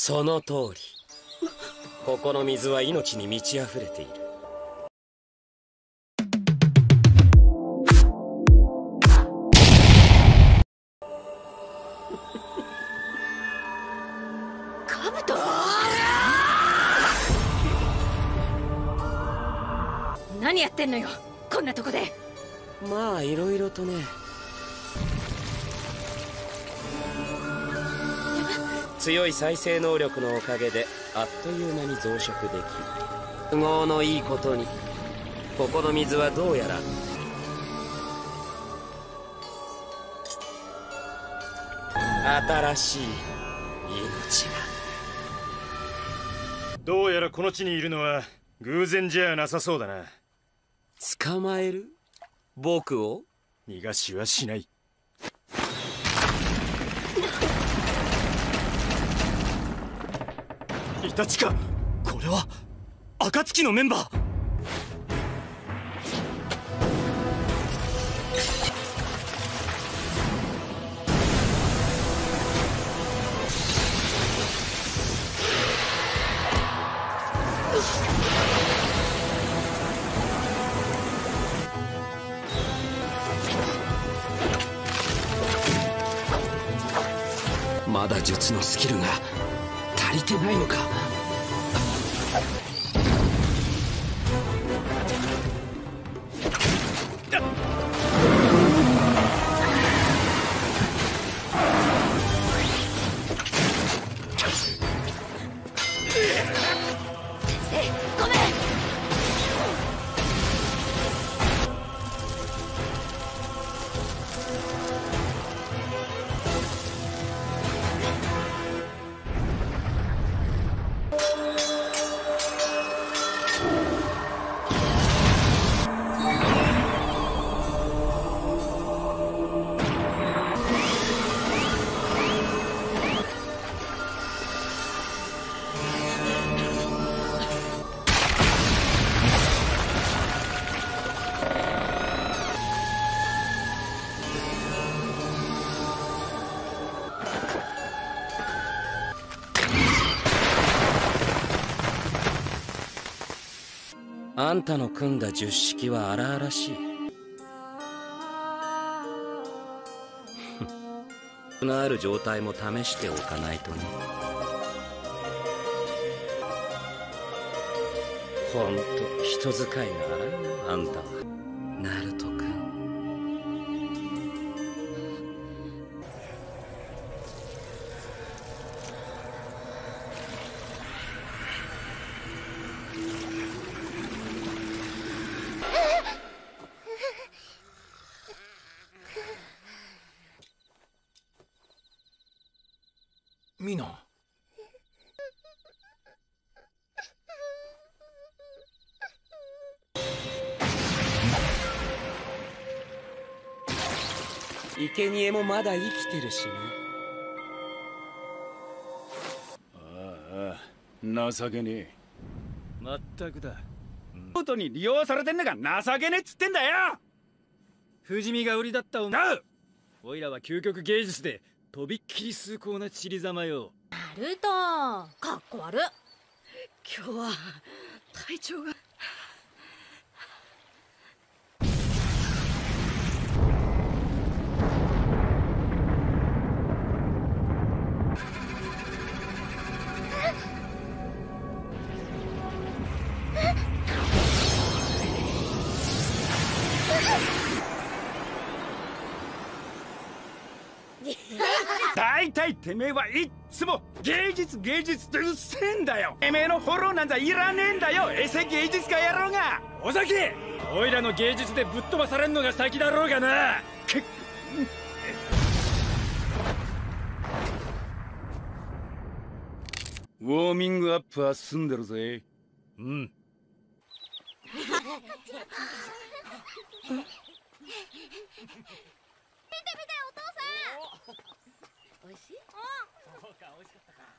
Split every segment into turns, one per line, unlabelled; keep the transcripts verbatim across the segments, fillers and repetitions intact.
その通り。ここの水は命に満ち溢れている。
カブト、何やってんのよ、こんなとこで。
まあいろいろとね。強い再生能力のおかげであっという間に増殖できる。都合のいいことにここの水はどうやら新しい命が。
どうやらこの地にいるのは偶然じゃなさそうだな。
捕まえる？僕を？
逃がしはしない。イタチか。これは暁のメンバー。
まだ術のスキルが足りてないのか。あんたの組んだ十式は荒々しい。のある状態も試しておかないとね。ほんと人使いが荒いな、あんたは。ナルト君。
ミナ。
生贄もまだ生きてるしね。
ああ、情けねえ。まったくだ。
ことに利用されてんのが情けねえっつってんだよ。不死身が売りだった女。おいらは究極芸術でとびっきり崇高な散りざまよ。
ナルト、かっこ悪っ。
今日は体調が。
だいたいてめえはいっつも芸術芸術ってうっせえんだよ。てめえのフォローなんざいらねえんだよ、エセ芸術家野郎が。お酒、おいらの芸術でぶっ飛ばされんのが先だろうがな。ウォーミングアップは済んでるぜ。うん。
おいしい？
そうか、美味しかったか。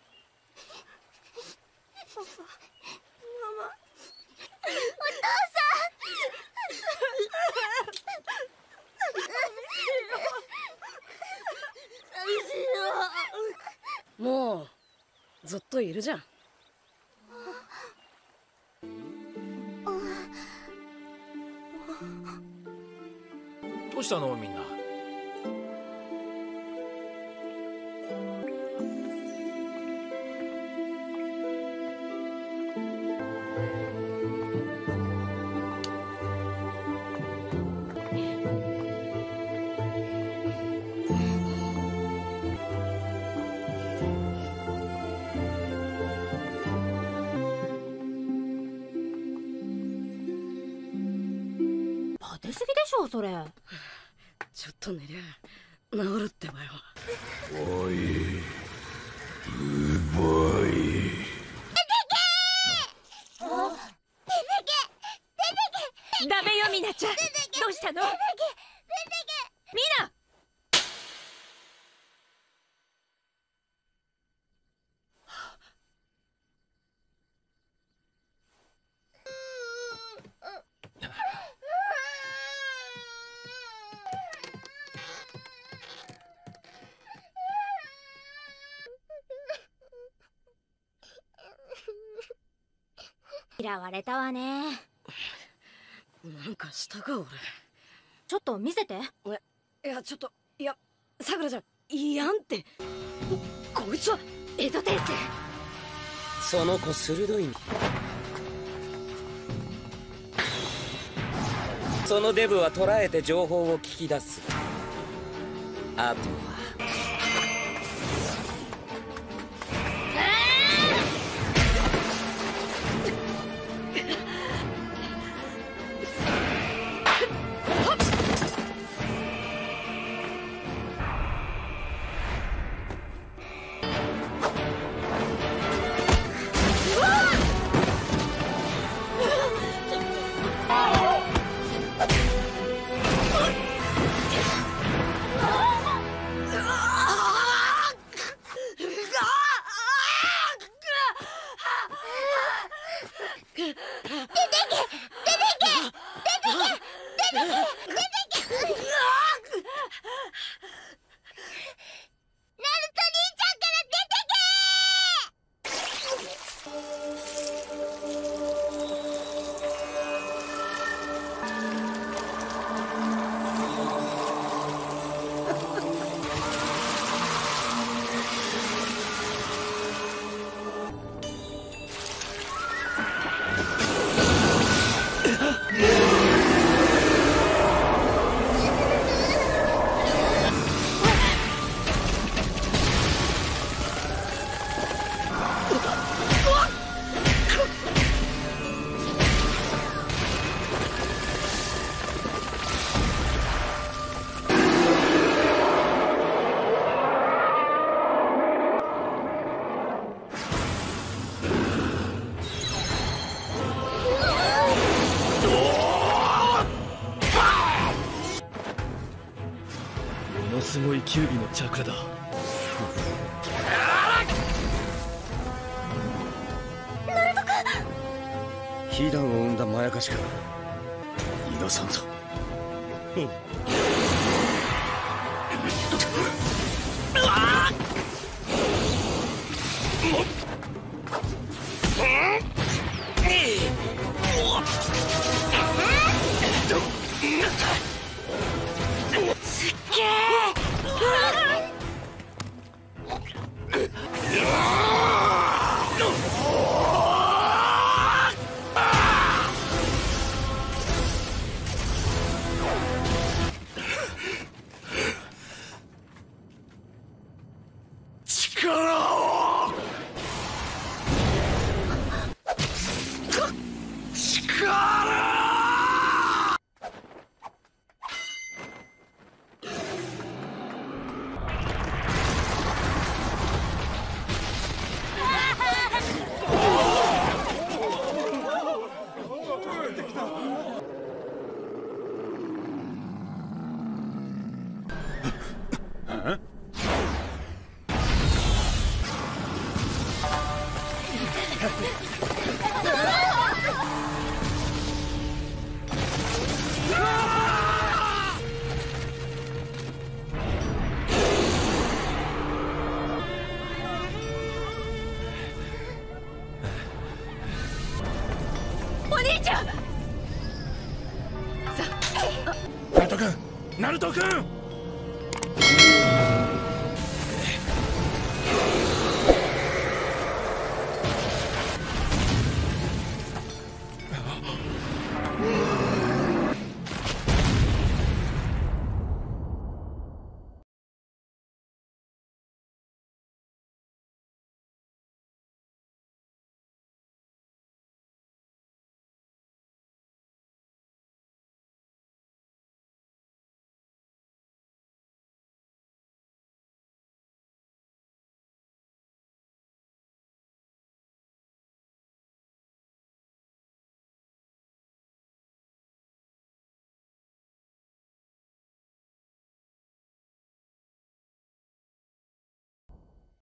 パパ、ママ、
お父さん。寂しいよ。もう
ずっといるじゃん。
どうしたのみんな。
出過ぎでしょそれ。
ちょっと寝りゃ治るってばよ。
おい、うまい。
ダメよミナちゃん。どうしたの？ミナ。嫌われたわね。
なんかしたか俺。
ちょっと見せて。
いやちょっと、いやさくらちゃんいやんって。こいつは
江戸天生。
その子鋭い。そのデブは捕らえて情報を聞き出す。あとは
ものすごいキュービのチャクラだ。
ヒダンを生んだまやかしか許さんぞ。
すっげえ。
君